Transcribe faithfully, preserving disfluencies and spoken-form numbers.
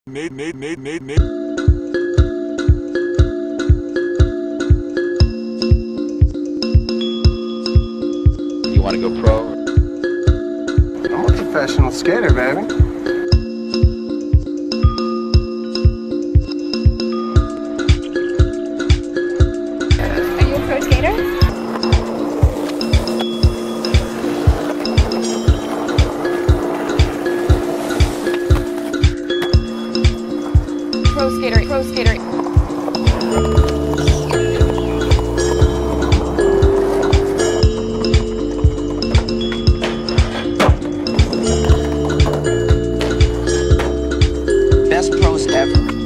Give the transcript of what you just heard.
Nate, Nate, Nate, Nate, Nate. You want to go pro? I'm a professional skater, baby. Are you a pro skater? Pro skater, pro skater. Best pros ever.